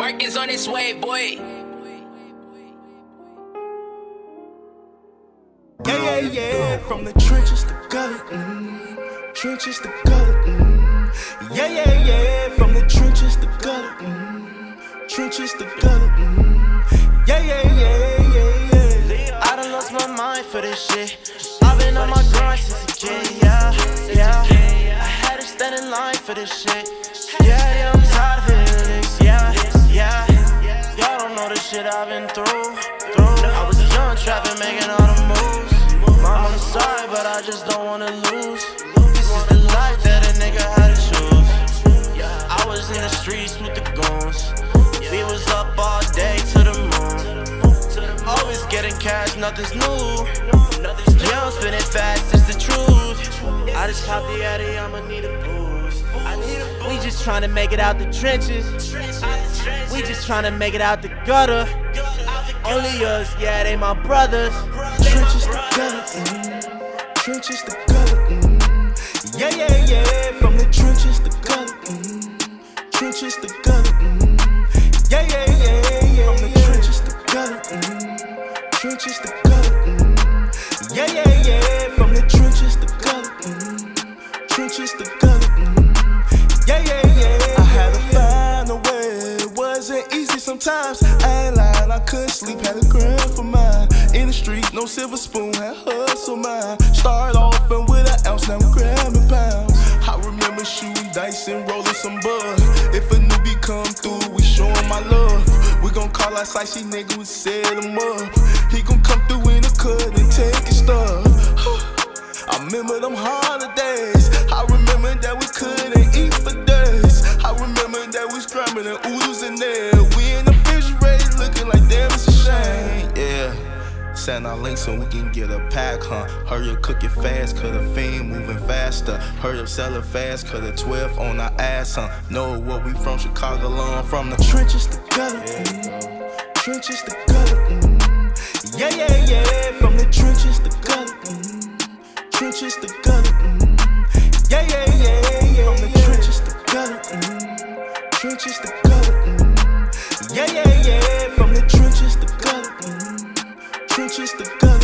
Work is on its way, boy. Yeah, yeah, yeah, from the trenches to gutter, trenches to gutter, yeah, yeah, yeah, from the trenches to gutter, trenches to gutter, yeah, yeah, yeah, yeah, yeah. I done lost my mind for this shit. I've been on my grind since a kid, yeah, yeah. I had to stand in line for this shit. Yeah, yeah, I'm tired of hearing this, yeah, yeah. Y'all don't know the shit I've been through. I was young, trapping, making all the moves. Mom, I'm sorry, but I just don't wanna lose. This is the life that a nigga had to choose. I was in the streets with the goons. We was up all day to the moon. Always getting cash, nothing's new. Yeah, I'm spinning fast, it's the truth. I just popped the Addy, I'ma need a boost. We just tryna make it out the trenches. We just tryna make it out the gutter. Only us, yeah, they my brothers. Trenches to gutter, trenches to gutter, yeah, yeah, yeah, from the trenches to gutter, trenches to gutter, yeah, yeah, yeah, yeah, from the trenches to gutter, trenches to gutter, yeah, yeah, yeah, from the trenches to gutter, trenches to gutter, yeah, yeah, yeah. I had to find a way, it wasn't easy sometimes. I ain't lying, I couldn't sleep, had to grind for mine. In the street, no silver spoon, had hustle mine. Started off and with an ounce, now I'm grabbing pounds. I remember shooting dice and rolling some bud. If a newbie come through, we show him my love. We gon' call that slicey nigga, we set him up. He gon' come through in the cut and take his stuff. I remember them holidays. I remember that we couldn't eat for days. I remember that we scrambling and oodles in there. We in the refrigerator looking like damn, it's a shame. Yeah. Send our links so we can get a pack, huh? Hurry up, cook it fast, cause the fiend moving faster. Hurry up, sell it fast, cause the 12 on our ass, huh? Know what we from, Chicago, long from the trenches to gutter, trenches to gutter, yeah, yeah, yeah, from the trenches to gutter, trenches to gutter, yeah, yeah, yeah, yeah, from the trenches to gutter, trenches to gutter, yeah, yeah, yeah, from the trenches to gutter, trenches to gutter.